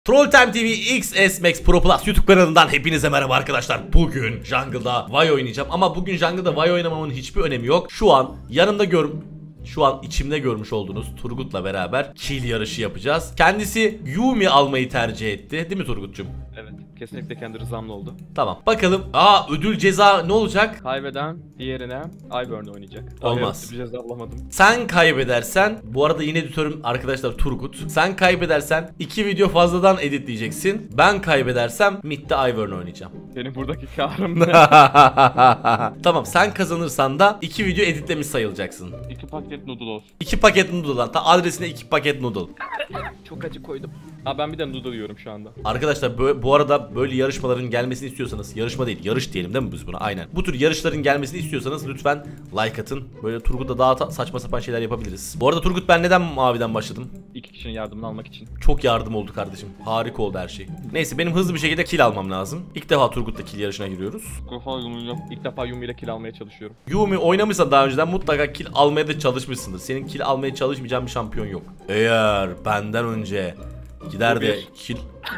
Troll Time TV XS Max Pro Plus YouTube kanalından hepinize merhaba arkadaşlar. Bugün Jungle'da Vi oynayacağım ama bugün Jungle'da Vi oynamamın hiçbir önemi yok. Şu an içimde görmüş olduğunuz Turgut'la beraber kill yarışı yapacağız. Kendisi Yuumi almayı tercih etti. Değil mi Turgut'cum? Evet, kesinlikle kendi rızamla oldu. Tamam. Bakalım. Ödül ceza ne olacak? Kaybeden diğerine Ivern oynayacak. Olmaz. Bir ceza alamadım. Sen kaybedersen, bu arada yine editörüm arkadaşlar Turgut. Sen kaybedersen 2 video fazladan editleyeceksin. Ben kaybedersem midde Ivern oynayacağım. Benim buradaki karım ne? Tamam, sen kazanırsan da 2 video editlemiş sayılacaksın. 2 paket noodle olsun. 2 paket noodle'dan. Adresine 2 paket noodle. Çok acı koydum. Ben bir de noodle yiyorum şu anda. Arkadaşlar bu arada böyle yarışmaların gelmesini istiyorsanız, yarışma değil yarış diyelim değil mi biz buna, aynen. Bu tür yarışların gelmesini istiyorsanız lütfen like atın. Böyle Turgut'la daha saçma sapan şeyler yapabiliriz. Bu arada Turgut, ben neden maviden başladım? 2 kişinin yardımını almak için. Çok yardım oldu kardeşim. Harika oldu her şey. Neyse, benim hızlı bir şekilde kill almam lazım. İlk defa Turgut'la kill yarışına giriyoruz. İlk defa Yuumi ile kill almaya çalışıyorum. Yuumi oynamışsan daha önceden mutlaka kill almaya da çalışmışsındır. Senin kill almaya çalışmayacağın bir şampiyon yok. Eğer benden önce gider de kill...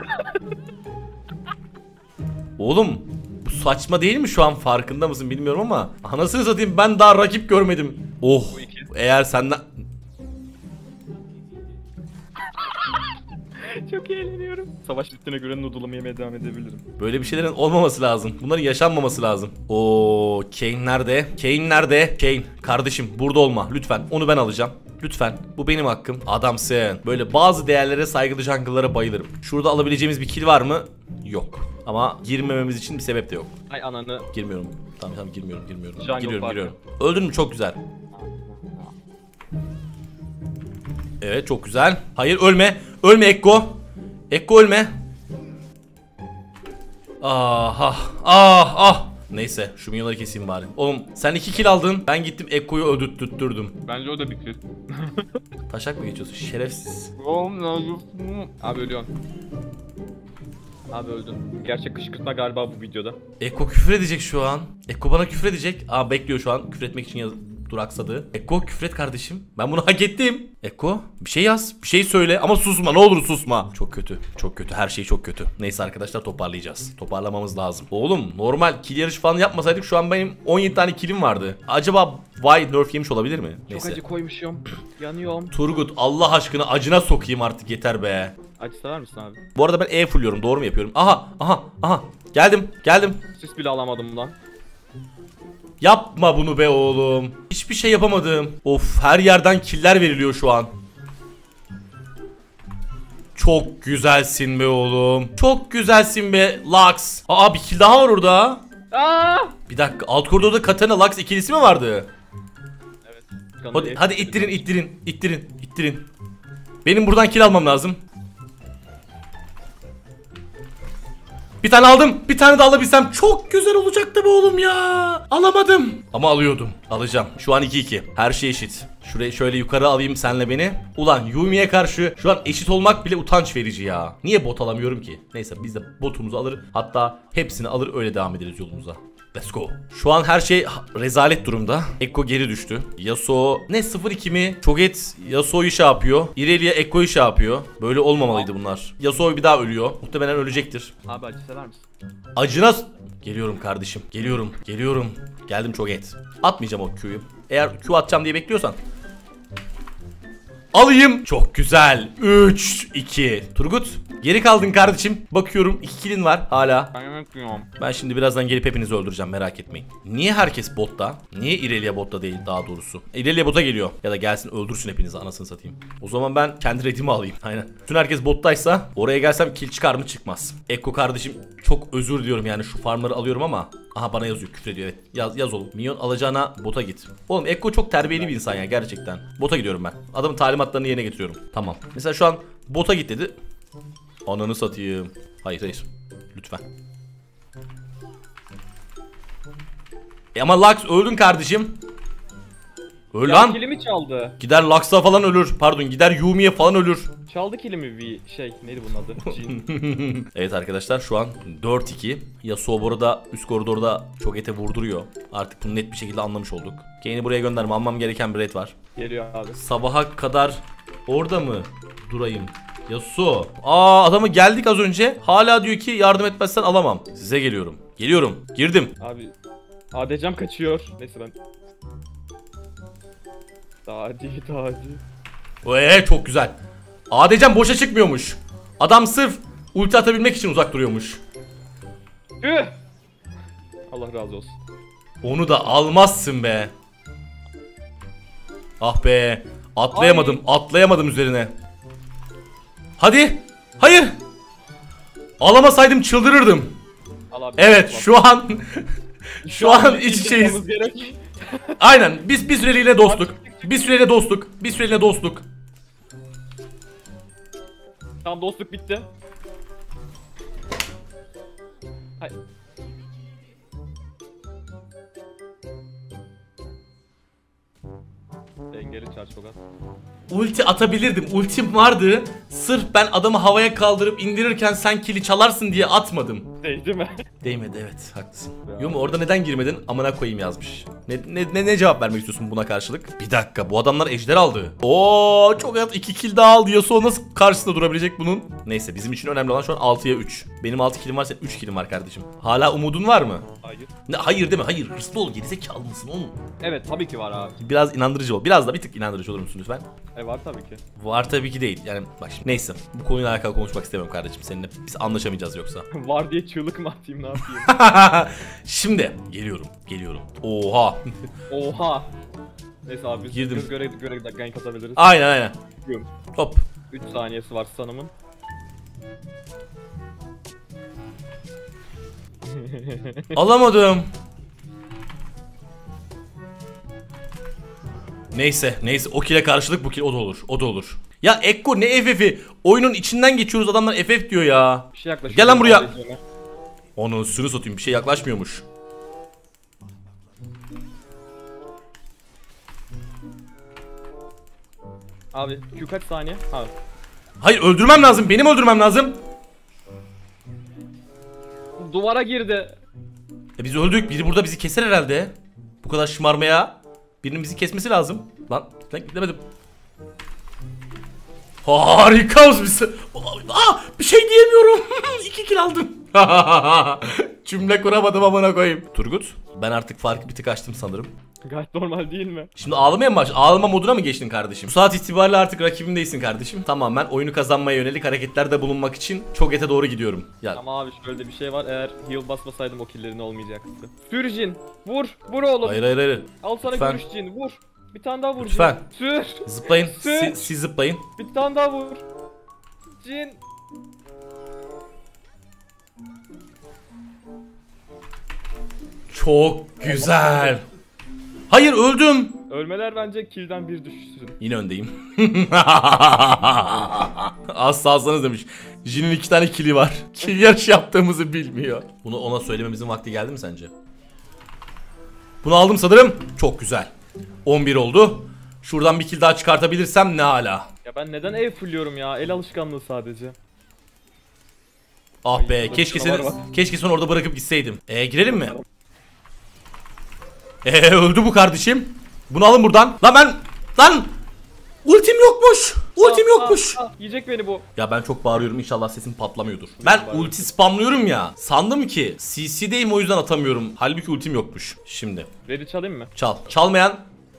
Oğlum bu saçma değil mi, şu an farkında mısın bilmiyorum ama anasını satayım, ben daha rakip görmedim. Oh, eğer senden... Çok eğleniyorum. Savaş bittiğine göre noodle'ımı yemeye devam edebilirim. Böyle bir şeylerin olmaması lazım. Bunların yaşanmaması lazım. Oo, Kayn nerede? Kayn nerede? Kayn kardeşim burada olma lütfen. Onu ben alacağım. Lütfen. Bu benim hakkım. Adamsın. Böyle bazı değerlere saygılı jungle'lara bayılırım. Şurada alabileceğimiz bir kill var mı? Yok. Ama girmememiz için bir sebep de yok. Ay ananı. Girmiyorum. Tamam girmiyorum. Jungle Giriyorum. Öldün mü? Çok güzel. Evet, çok güzel. Hayır, ölme. Ölme Ekko. Ekko ölme. Neyse, şu minyonları keseyim bari. Oğlum sen 2 kill aldın. Ben gittim Ekko'yu öldürttürdüm. Bence o da bir kill. Taşak mı geçiyorsun? Şerefsiz. Abi ölüyorsun. Abi öldün. Gerçek kışkırtma galiba bu videoda. Ekko küfür edecek şu an. Ekko bana küfür edecek. Bekliyor şu an. Küfür etmek için duraksadı. Ekko küfret kardeşim. Ben bunu hak ettim. Ekko bir şey yaz. Bir şey söyle ama susma, ne olur susma. Çok kötü. Çok kötü. Her şey çok kötü. Neyse arkadaşlar, toparlayacağız. Toparlamamız lazım. Oğlum normal kill yarışı falan yapmasaydık şu an benim 17 tane killim vardı. Acaba Vi nerf yemiş olabilir mi? Neyse. Çok acı koymuşum. Yanıyorum. Turgut, Allah aşkına acına sokayım artık, yeter be. Acı sever misin abi? Bu arada ben E fulluyorum. Doğru mu yapıyorum? Aha. Geldim. Sis bile alamadım lan. Yapma bunu be oğlum. Hiçbir şey yapamadım. Of, her yerden killer veriliyor şu an. Çok güzelsin be oğlum. Çok güzelsin be Lux. Bir kill daha var orada. Bir dakika, alt koridorda Katana Lux ikilisi mi vardı? Evet. Hadi ittirin. Benim buradan kill almam lazım. Bir tane aldım. Bir tane de alabilsem çok güzel olacaktı be oğlum ya. Alamadım. Ama alıyordum. Alacağım. Şu an 2-2. Her şey eşit. Şurayı şöyle yukarı alayım senle beni. Ulan Yuumi'ye karşı şu an eşit olmak bile utanç verici ya. Niye bot alamıyorum ki? Neyse, biz de botumuzu alır. Hatta hepsini alır, öyle devam ederiz yolumuza. Let's go. Şu an her şey rezalet durumda. Ekko geri düştü. Yasuo ne 0-2 mi? Cho'Gath Yasuo'yu şey yapıyor. Irelia Ekko'yu şey yapıyor. Böyle olmamalıydı bunlar. Yasuo bir daha ölüyor. Muhtemelen ölecektir. Abi acı sever misin? Acına... Geliyorum kardeşim. Geliyorum. Geldim Cho'Gath. Atmayacağım o Q'yu. Eğer Q atacağım diye bekliyorsan. Alayım. Çok güzel. 3-2. Turgut, geri kaldın kardeşim. Bakıyorum 2 kill'in var hala. Ben şimdi birazdan gelip hepinizi öldüreceğim, merak etmeyin. Niye herkes botta? Niye Irelia botta değil daha doğrusu? Irelia bota geliyor. Ya da gelsin öldürsün hepinizi, anasını satayım. O zaman ben kendi redimi alayım. Aynen. Bütün herkes bottaysa oraya gelsem kill çıkar mı? Çıkmaz. Ekko kardeşim, çok özür diliyorum yani, şu farmları alıyorum ama. Aha, bana yazıyor, küfür ediyor, evet. Yaz oğlum. Minyon alacağına bota git. Oğlum Ekko çok terbiyeli bir insan ya, gerçekten. Bota gidiyorum ben. Adamın talimatlarını yerine getiriyorum. Tamam. Mesela şu an bota git dedi. Ananı satayım. Hayır. Lütfen. Ama Lux öldün kardeşim. Öl Ya lan. kilimi çaldı. Gider Lux'a falan ölür. Pardon, gider Yuumi'ye falan ölür. Çaldı kilimi neydi bunun adı? Jhin. Evet arkadaşlar, şu an 4-2. Yasuo bu arada üst koridorda Cho'Gath'e vurduruyor. Artık bunu net bir şekilde anlamış olduk. Kane'i buraya gönderme, almam gereken bir red var. Geliyor abi. Sabaha kadar orada mı durayım? Yasuo. Aa, adamı geldik az önce. Hala diyor ki yardım etmezsen alamam. Size geliyorum. Geliyorum. Girdim. Abi ADC'm kaçıyor. Neyse ben. Daha hadi. Çok güzel. ADC'm boşa çıkmıyormuş. Adam sırf ulti atabilmek için uzak duruyormuş. Üh! Allah razı olsun. Onu da almazsın be. Ah be. Atlayamadım. Atlayamadım üzerine. Hadi. Hayır. Alamasaydım çıldırırdım. Al abi, Evet, al. şu an şu an iç içeyiz. Gerek. Aynen. Biz bir süreliğine dostluk. Bir süreliğine dostluk. Bir süreliğine dostluk. Tamam, dostluk bitti. Hayır. Dengeli çar çok az. Ulti atabilirdim. Ultim vardı. Sırf ben adamı havaya kaldırıp indirirken sen kili çalarsın diye atmadım. Değdi mi? Değmedi, evet, haklısın. Yumi orada neden girmedin? Amına koyayım yazmış. Ne cevap vermek istiyorsun buna karşılık? Bir dakika, bu adamlar ejder aldı. Oo, çok az, 2 kill daha al diyor. Sonra nasıl karşısında durabilecek bunun? Neyse, bizim için önemli olan şu an 6'ya 3. Benim 6 killim var, senin 3 killim var kardeşim. Hala umudun var mı? Hayır. Ne, hayır deme, hayır. Hırslı ol, gerizekalı mısın oğlum? Evet, tabii ki var abi. Biraz inandırıcı ol. Biraz da bir tık inandırıcı olur musun lütfen? Var tabii ki. Var tabii ki değil. Yani bak şimdi, neyse. Bu konuyla alakalı konuşmak istemiyorum kardeşim seninle. Biz anlaşamayacağız yoksa. Var diye çığlık mı atayım, ne yapayım? Şimdi geliyorum. Oha. Oha. Neyse abi, biz Girdim. göre gank atabiliriz. Aynen. Gidiyorum. Hop. 3 saniyesi var sanımın. Alamadım. Neyse o kile karşılık bu kill, o da olur. Ya Ekko, ne FF'i? Oyunun içinden geçiyoruz, adamlar FF diyor ya. Bir şey yaklaşıyor. Gel lan buraya. Onu sürü satayım, bir şey yaklaşmıyormuş. Abi Q kaç saniye? Ha. Hayır, öldürmem lazım, benim öldürmem lazım. Duvara girdi. Biz öldük, biri burada bizi keser herhalde. Bu kadar şımarmaya birinin bizi kesmesi lazım. Lan gidemedim. Harika bir şey diyemiyorum. 2 kill aldım. Cümle kuramadım, amına koyayım. Turgut, ben artık farkı bir tık açtım sanırım. Gayet normal değil mi? Şimdi ağlamaya mı ağlama moduna mı geçtin kardeşim? Bu saat itibariyle artık rakibim değilsin kardeşim. Tamamen oyunu kazanmaya yönelik hareketlerde bulunmak için çok ete doğru gidiyorum. Ya. Ama abi şöyle bir şey var, eğer heal basmasaydım o killerin olmayacaktı. Sür Jin, vur oğlum. Hayır. Al sana Lütfen. görüş Jin, vur. Bir tane daha vur Lütfen. Jin. Sür. Zıplayın. Sür. Siz zıplayın. Bir tane daha vur. Jin. Çok güzel. Hayır, öldüm. Ölmeler bence kill'den bir düşsün. Yine öndeyim. Az salsanız demiş. Jin'in 2 tane kili var. Kill yarış yaptığımızı bilmiyor. Bunu ona söylememizin vakti geldi mi sence? Bunu aldım sanırım. Çok güzel. 11 oldu. Şuradan bir kill daha çıkartabilirsem ne hala. Ya ben neden ev fulluyorum ya? El alışkanlığı sadece. Ah be, Ay, keşke seni orada bırakıp gitseydim. Girelim mi? Öldü bu kardeşim. Bunu alın buradan. Lan ultim yokmuş. Yiyecek beni bu. Ya ben çok bağırıyorum, inşallah sesim patlamıyordur. Ben ulti spamlıyorum ya. Sandım ki CC'deyim, o yüzden atamıyorum. Halbuki ultim yokmuş. Şimdi Red'i çalayım mı? çal. Çalmayan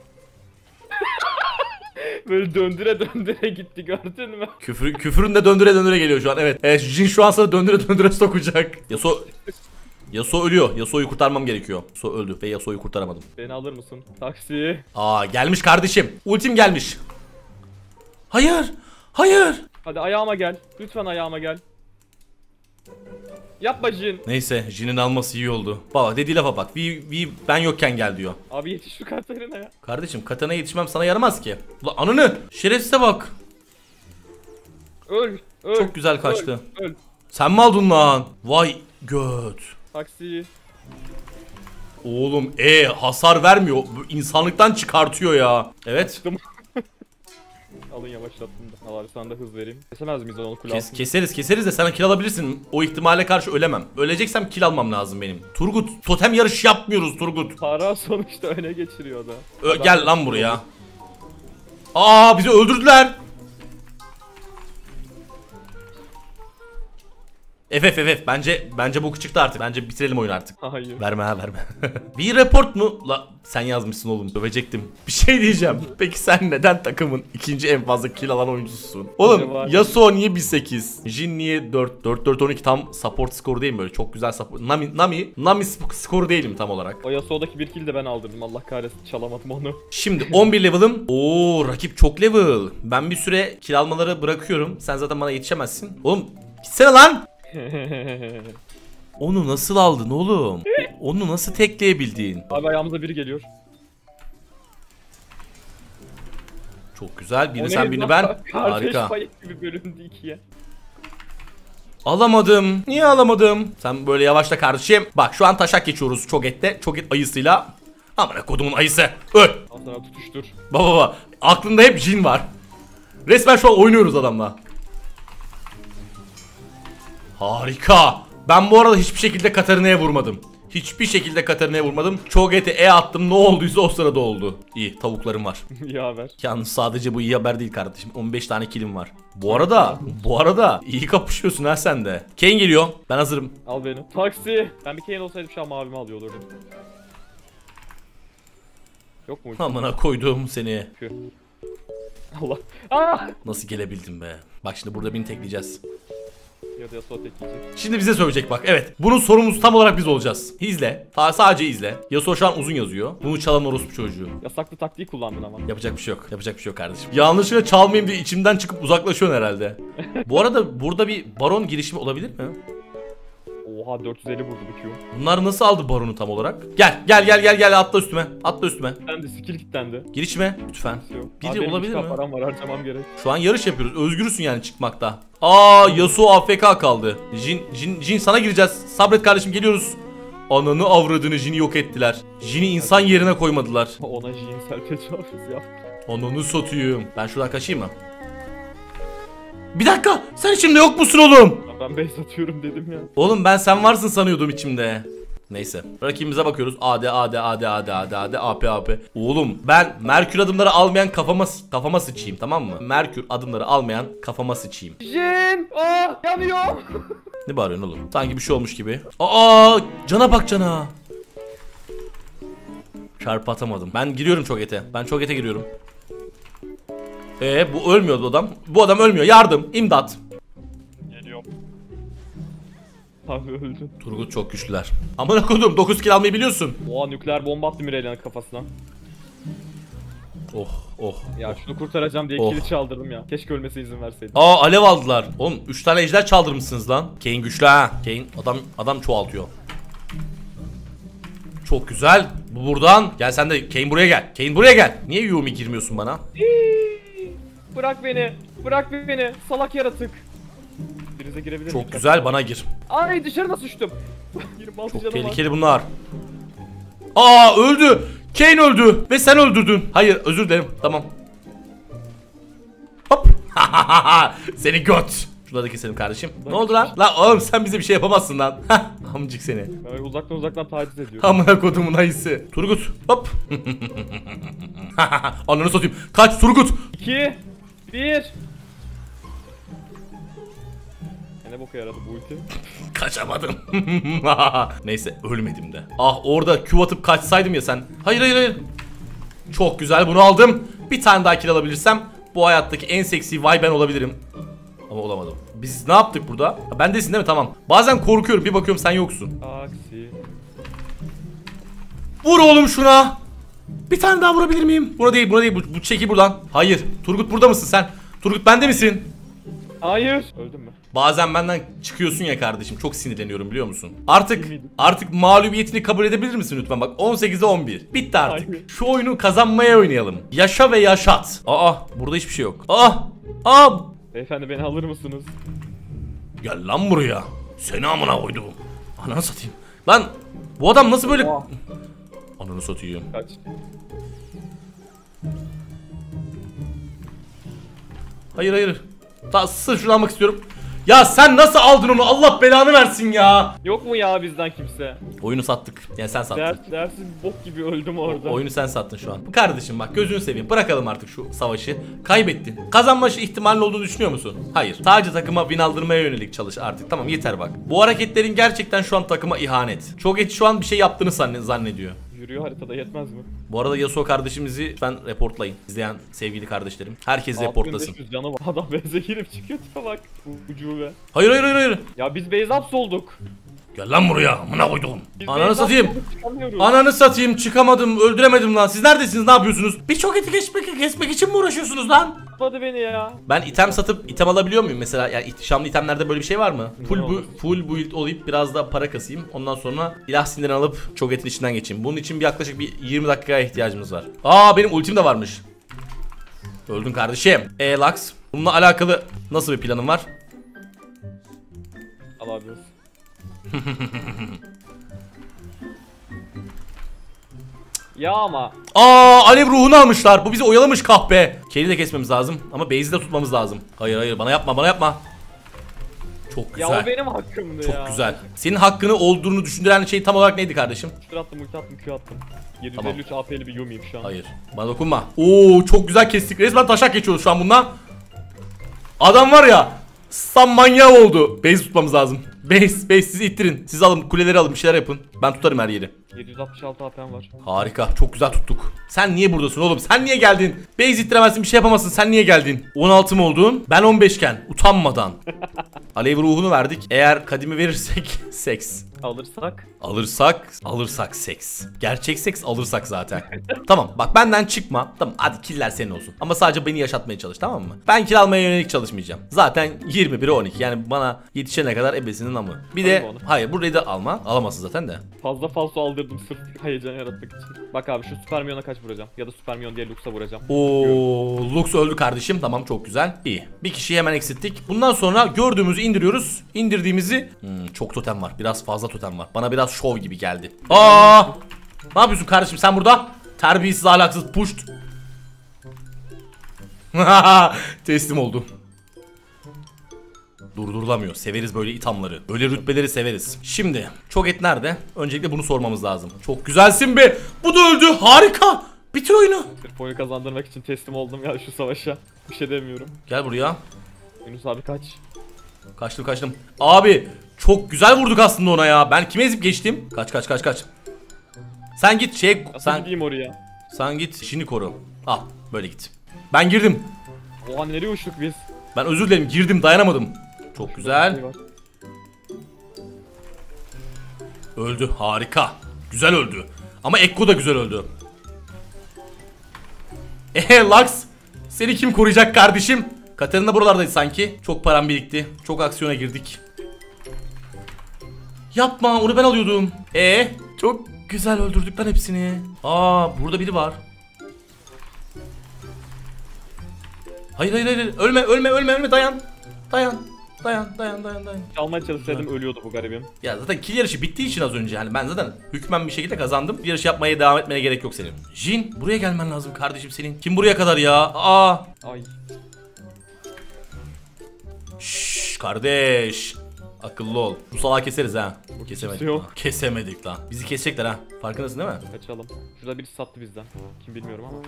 Böyle döndüre gitti, gördün mü? küfürün de döndüre geliyor şu an. Evet. Jin şu an sana döndüre sokacak. Yasuo ölüyor. Yasuo'yu kurtarmam gerekiyor. Yasuo öldü ve Yasuo'yu kurtaramadım. Beni alır mısın? Taksi. Gelmiş kardeşim. Ultim gelmiş. Hayır. Hadi ayağıma gel. Lütfen ayağıma gel. Yapma Jin. Neyse, Jin'in alması iyi oldu. Baba dediği lafa bak. Ben yokken gel diyor. Abi yetiş şu Katarina ya. Kardeşim, Katana'ya yetişmem sana yaramaz ki. Ulan ananı. Şerefsize bak. Öl. Çok güzel kaçtı. Öl. Sen mi aldın lan? Vay göt. Taksi. Oğlum hasar vermiyor. Bu İnsanlıktan çıkartıyor ya. Evet. Alın, yavaşlattım da. Al abi, sana da hız vereyim. Kesemez miyiz onu kule altında? Keseriz de sana kill alabilirsin. O ihtimale karşı ölemem. Öleceksem kill almam lazım benim. Turgut, totem yarış yapmıyoruz Turgut. Tara sonuçta öne geçiriyor da. Gel lan buraya. Bizi öldürdüler. FF bence bu çıktı artık. Bence bitirelim oyunu artık. Hayır. Verme ha verme. Bir report mu? La sen yazmışsın oğlum. Dövecektim. Bir şey diyeceğim. Peki sen neden takımın ikinci en fazla kill alan oyuncususun? Oğlum Acaba? Yasuo niye 1.8? Jhin niye 4? 4-4-12 tam support skoru değil mi böyle? Çok güzel support. Nami skoru değil mi tam olarak? O Yasuo'daki bir kill de ben aldırdım. Allah kahretsin çalamadım onu. Şimdi 11 level'ım. Oo rakip çok level. Ben bir süre kill almaları bırakıyorum. Sen zaten bana yetişemezsin. Oğlum gitsene lan. Onu nasıl aldın oğlum? Onu nasıl tekleyebildin? Abi ayağımıza biri geliyor. Çok güzel. Birini O sen neydi birini lan? ben. Kardeş Harika. payı gibi bölündü ikiye. Alamadım. Niye alamadım? Sen böyle yavaşla kardeşim. Bak şu an taşak geçiyoruz Cho'Gath'te. Cho'Gath ayısıyla. Amına kodumun ayısı. Öl. Al sana tutuştur. Baba. Aklında hep Jhin var. Resmen şu an oynuyoruz adamla. Harika. Ben bu arada hiçbir şekilde Katarina'ya vurmadım. Hiçbir şekilde Katarina'ya vurmadım. Cho'Gath'e attım. Ne olduysa o sırada oldu. İyi tavuklarım var. İyi haber. Yalnız sadece bu iyi haber değil kardeşim. 15 tane killim var. Bu arada iyi kapışıyorsun ha sen de. Kane geliyor. Ben hazırım. Al beni. Taksi. Ben bir Kane olsaydım şu an mavimi alıyor olurdum. Yok mu? Amına koydum seni. Allah. Aa! Nasıl gelebildin be? Bak şimdi burada beni tekleyeceğiz. Ya da Yasuo tekleyecek. Şimdi bize söyleyecek bak. Evet. Bunun sorumlusu tam olarak biz olacağız. İzle. Sadece izle. Yasuo şu an uzun yazıyor. Bunu çalan orospu çocuğu. Yasaklı taktiği kullandın ama. Yapacak bir şey yok. Yapacak bir şey yok kardeşim. Yanlışlıkla çalmayayım diye içimden çıkıp uzaklaşıyorsun herhalde. Bu arada burada bir baron girişimi olabilir mi? Oha 450 vurdu bu Q. Bunlar nasıl aldı baronu tam olarak? Gel atla üstüme. Atla üstüme. Kitlendi, skill kitlendi. Girişme lütfen. Yok. Biri Abi benim olabilir bir mi? param var harcamam gerek. Şu an yarış yapıyoruz. Özgürsün yani çıkmakta. Aa Yasuo AFK kaldı. Jhin sana gireceğiz. Sabret kardeşim geliyoruz. Ananı avradını Jhin'i yok ettiler. Jhin'i insan yerine koymadılar. Ona jinsel tecavüz yaptı. Ananı satayım. Ben şuradan kaçayım mı? Bir dakika. Sen içimde yok musun oğlum? Ben base atıyorum dedim ya. Oğlum ben sen varsın sanıyordum içimde. Neyse. Rakibimize bakıyoruz. AD AP. Oğlum ben Merkür adımları almayan kafama sıçayım tamam mı? Merkür adımları almayan kafama sıçayım. Jin! Aa! Yanıyor! Ne bağırıyorsun oğlum? Sanki bir şey olmuş gibi. Aa! Cana bak cana. Çarpı atamadım. Ben giriyorum Cho'Gath'e. Ben Cho'Gath'e giriyorum. Bu ölmüyor bu adam. Bu adam ölmüyor. Yardım. İmdat. Geliyorum. Abi öldü. Turgut çok güçlüler. Amına koydum 9 kill almayı biliyorsun. Oha nükleer bomba attı Mirelia'nın kafasına. Oh. Ya şunu kurtaracağım diye Oh. kili çaldırdım ya. Keşke ölmesine izin verseydim. Aa alev aldılar. Oğlum 3 tane ejder çaldırmışsınız lan. Kane güçlü ha. Kane adam çoğaltıyor. Çok güzel. Bu buradan. Gel sen de Kane buraya gel. Kane buraya gel. Niye Yumi girmiyorsun bana? Bırak beni. Bırak beni. Salak yaratık. Birinize girebilir miyim? Çok güzel bana gir. Ay dışarı nasıl uçtum? 26 Çok canım var. tehlikeli bunlar. Aa öldü. Kane öldü ve sen öldürdün. Hayır özür dilerim. Tamam. Hop. Seni göt. Şurada da keselim kardeşim. Ne oldu lan? Lan oğlum sen bize bir şey yapamazsın lan. Amcık seni. Ben uzaktan taciz ediyorum. Amına kodumun ayısı. Turgut. Hop. Ananı satayım. Kaç Turgut. 2 1 Ne boka yaradı bu ulti? Kaçamadım. Neyse ölmedim de. Ah orada Q atıp kaçsaydım ya sen. Hayır. Çok güzel bunu aldım. Bir tane daha kill alabilirsem bu hayattaki en seksi vay ben olabilirim. Ama olamadım. Biz ne yaptık burada? Ha, bendesin değil mi? Tamam. Bazen korkuyorum bir bakıyorum sen yoksun. Aksi. Vur oğlum şuna. Bir tane daha vurabilir miyim? Buna değil. Bu çeki buradan. Hayır. Turgut burada mısın sen? Turgut bende misin? Hayır. Öldün mü? Bazen benden çıkıyorsun ya kardeşim. Çok sinirleniyorum biliyor musun? Artık mağlubiyetini kabul edebilir misin lütfen? Bak 18'e 11. Bitti artık. Hayır. Şu oyunu kazanmaya oynayalım. Yaşa ve yaşat. Aa burada hiçbir şey yok. Aa. Beyefendi beni alır mısınız? Gel lan buraya. Seni amına koydum. Ananı satayım. Lan bu adam nasıl böyle... Oha. Ananı satayım. Kaç. Hayır. Sırf şunu almak istiyorum. Ya sen nasıl aldın onu? Allah belanı versin ya. Yok mu ya bizden kimse? Oyunu sattık. Yani sen sattın. Dersiz bok gibi öldüm orada. Oyunu sen sattın şu an. Kardeşim bak gözünü seveyim. Bırakalım artık şu savaşı. Kaybettin. Kazanma ihtimalin olduğunu düşünüyor musun? Hayır. Sadece takıma win aldırmaya yönelik çalış artık. Tamam yeter bak. Bu hareketlerin gerçekten şu an takıma ihanet. Cho'Gath şu an bir şey yaptığını zannediyor. Yürüyor haritada, yetmez mi? Bu arada Yasuo kardeşimizi lütfen reportlayın. İzleyen sevgili kardeşlerim. Herkes reportlasın. 6500 canı var. Adam base'e girip çıkıyor, tipe bak. Ucube. Hayır hayır hayır hayır. Ya biz base ups olduk. Gel lan buraya. Amına koydum. Biz Ananı base satayım. ups olduk, çıkamıyoruz. Ananı satayım. Çıkamadım. Öldüremedim lan. Siz neredesiniz? Ne yapıyorsunuz? Bir çok eti kesmek için mi uğraşıyorsunuz lan? Tutmadı beni ya. Ben item satıp item alabiliyor muyum mesela? Yani ihtişamlı itemlerde böyle bir şey var mı? Full build olayıp biraz da para kasayım. Ondan sonra ilah sinirini alıp çok etin içinden geçeyim. Bunun için bir yaklaşık bir 20 dakikaya ihtiyacımız var. Aa benim ultim de varmış. Öldün kardeşim. Lux. Bununla alakalı nasıl bir planın var? Al abi. Ya ama. Alev ruhunu almışlar. Bu bizi oyalamış kahpe. Kelly de kesmemiz lazım ama base'i de tutmamız lazım. Hayır hayır bana yapma. Çok güzel. Ya o benim hakkımdı Çok ya. güzel. Senin hakkını olduğunu düşündüren şey tam olarak neydi kardeşim? Ulti attım, Q attım. 753 AP'li bir Yumi'yim şu an. Hayır. Bana dokunma. Oo çok güzel kestik. Resmen taşak geçiyoruz şu an bununla. Adam var ya. Sam manyağı oldu. Base tutmamız lazım. Base sizi ittirin. Siz alın kuleleri alın bir şeyler yapın. Ben tutarım her yeri. 766 AP'm var. Harika. Çok güzel tuttuk. Sen niye buradasın oğlum? Sen niye geldin? Base ittiremezsin bir şey yapamazsın. Sen niye geldin? 16 mı oldun? Ben 15 iken. Utanmadan. Alev ruhunu verdik. Eğer kadimi verirsek seks. Alırsak seks. Gerçek seks alırsak zaten. Tamam bak benden çıkma. Tamam hadi killer senin olsun. Ama sadece beni yaşatmaya çalış tamam mı? Ben kill almaya yönelik çalışmayacağım. Zaten 21'e 12 yani bana yetişene kadar ebesinin amı. Bir de hayır burayı da alma. Alamazsın zaten de. Fazla falso aldırdım sırf heyecan yaratmak için. Bak abi şu Super Minyon'a kaç vuracağım? Ya da Super Minyon diye Lux'a vuracağım. Oo, Lux öldü kardeşim. Tamam çok güzel. İyi. Bir kişiyi hemen eksilttik. Bundan sonra gördüğümüzü indiriyoruz. İndirdiğimizi çok totem var. Biraz fazla totem var. Bana biraz şov gibi geldi. Ne yapıyorsun kardeşim sen burada? Terbiyesiz ahlaksız puşt. Teslim oldu. Durdurulamıyor. Severiz böyle ithamları. Öyle rütbeleri severiz. Şimdi Cho'Gath nerede? Öncelikle bunu sormamız lazım. Çok güzelsin be. Bu da öldü. Harika. Bitir oyunu. Sırf oyunu kazandırmak için teslim oldum ya şu savaşa. Bir şey demiyorum. Gel buraya. Yunus abi kaç. Kaçtım. Abi çok güzel vurduk aslında ona ya. Ben kime ezip geçtim? Kaç. Sen git Nasıl gideyim oraya? Sen git işini koru. Al böyle git. Ben girdim. Oha nereye uçtuk biz? Ben özür dilerim girdim dayanamadım. Çok güzel. Öldü harika. Güzel öldü. Ama Ekko da güzel öldü. Lux. Seni kim koruyacak kardeşim? Katarina buralardaydı sanki. Çok param birikti. Çok aksiyona girdik. Yapma onu ben alıyordum. Çok güzel öldürdük lan hepsini. Burada biri var. Hayır. Ölme dayan. Dayan. Çalmaya çalışsaydım ölüyordu bu garibim. Ya zaten kill yarışı bittiği için az önce hani ben zaten hükmen bir şekilde kazandım. Yarış yapmaya devam etmene gerek yok senin. Jin buraya gelmen lazım kardeşim senin. Kim buraya kadar ya? Ay. Şşş kardeş. Akıllı ol. Bu salağı keseriz ha. Kesemedik. Yok. Kesemedik lan. Bizi kesecekler ha. Farkındasın değil mi? Kaçalım. Şurada birisi sattı bizden. Kim bilmiyorum ama.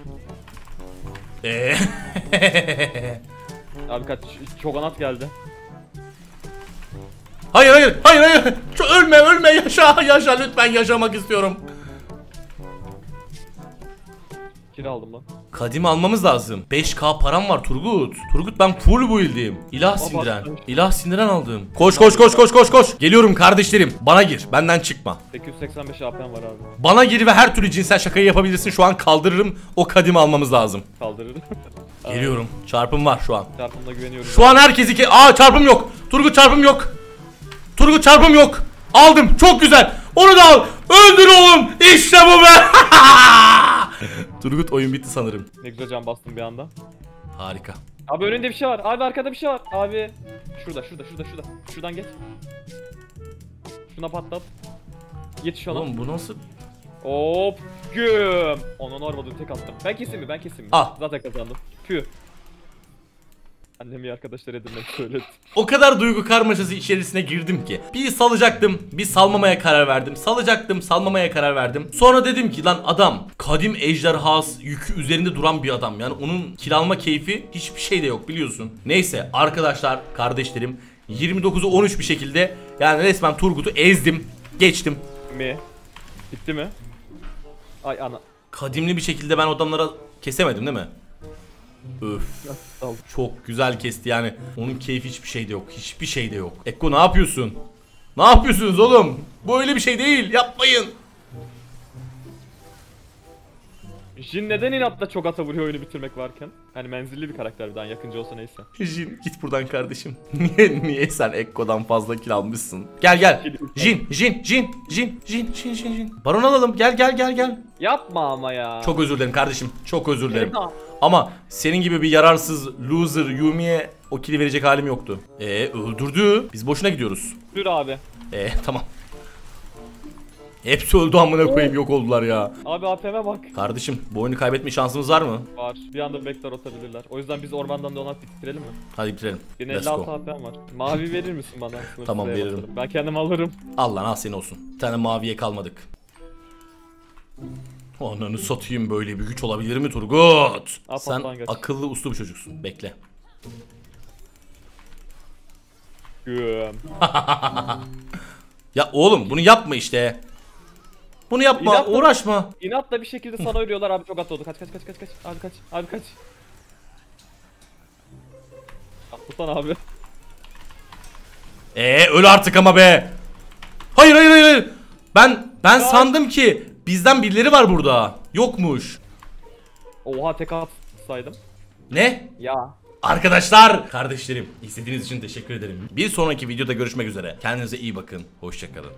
Abi kaç. Çok anat geldi. Hayır. Ölme yaşa lütfen yaşamak istiyorum. Kira aldım lan. Kadim almamız lazım. 5k param var Turgut. Turgut ben full build'im. İlah sindiren aldım. Koş. Geliyorum kardeşlerim. Bana gir. Benden çıkma. 885 AP'm var abi. Bana gir ve her türlü cinsel şakayı yapabilirsin. Şu an kaldırırım. O kadimi almamız lazım. Kaldırırım. Geliyorum. Çarpım var şu an. Çarpımda güveniyorum. Şu an herkes çarpım yok. Turgut çarpım yok. Aldım. Çok güzel. Onu da al. Öldür oğlum. İşte bu be. Turgut oyun bitti sanırım. Ne güzel can bastım bir anda. Harika. Abi önünde bir şey var. Abi arkada bir şey var. Abi. Şurada. Şuradan geç. Şuna patlat. Yetiş ona. Oğlum bu nasıl? Hop. Güm. Onun olmadı tek attım. Ben keseyim mi? Al. Zaten kazandım. Püh. Annemi arkadaşlar edinmek söyledi. O kadar duygu karmaşası içerisine girdim ki. Bir salacaktım, bir salmamaya karar verdim. Salacaktım, salmamaya karar verdim. Sonra dedim ki lan adam kadim ejderhası yükü üzerinde duran bir adam. Yani onun kiralma keyfi hiçbir şey de yok biliyorsun. Neyse arkadaşlar, kardeşlerim 29'u 13 bir şekilde yani resmen Turgut'u ezdim. Geçtim. Mi? Bitti mi? Ay ana. Kadimli bir şekilde ben adamlara kesemedim değil mi? Öf. Al. Çok güzel kesti yani. Onun keyfi hiçbir şeyde yok. Hiçbir şeyde yok. Ekko ne yapıyorsun? Ne yapıyorsunuz oğlum? Bu öyle bir şey değil. Yapmayın. Jin neden inatla çok ata vuruyor oyunu bitirmek varken? Hani menzilli bir karakter bir daha yakınca olsa neyse. Jin git buradan kardeşim. Niye sen Ekko'dan fazla kill almışsın? Gel. Jin. Baron alalım. Gel. Yapma ama ya. Çok özür dilerim kardeşim. Çok özür dilerim. Ama senin gibi bir yararsız loser Yumi'ye o kill'i verecek halim yoktu. Öldürdü. Biz boşuna gidiyoruz. Dur abi. Tamam. Hepsi öldü amına koyayım, yok oldular ya. Abi APM'e bak. Kardeşim bu oyunu kaybetme şansımız var mı? Var. Bir anda backdoor atabilirler. O yüzden biz ormandan donat bitirelim mi? Hadi bitirelim. Benim Let's 56 go. APM var. Mavi verir misin bana? Tamam, Sınırsız veririm. basarım. Ben kendim alırım. Allah al senin olsun. Bir tane maviye kalmadık. Ananı satayım, böyle bir güç olabilir mi Turgut? Sen patlangaç. akıllı uslu bir çocuksun. Bekle. Güm. Ya oğlum bunu yapma işte. Bunu yapma, İnatla- uğraşma. İnatla bir şekilde sana ölüyorlar abi, çok at oldu. Kaç. Abi kaç. Atlasana abi. Öl artık ama be. Hayır. Ben sandım ki bizden birileri var burada. Yokmuş. Oha tek atsaydım. Ne? Ya. Arkadaşlar, kardeşlerim, izlediğiniz için teşekkür ederim. Bir sonraki videoda görüşmek üzere. Kendinize iyi bakın. Hoşça kalın.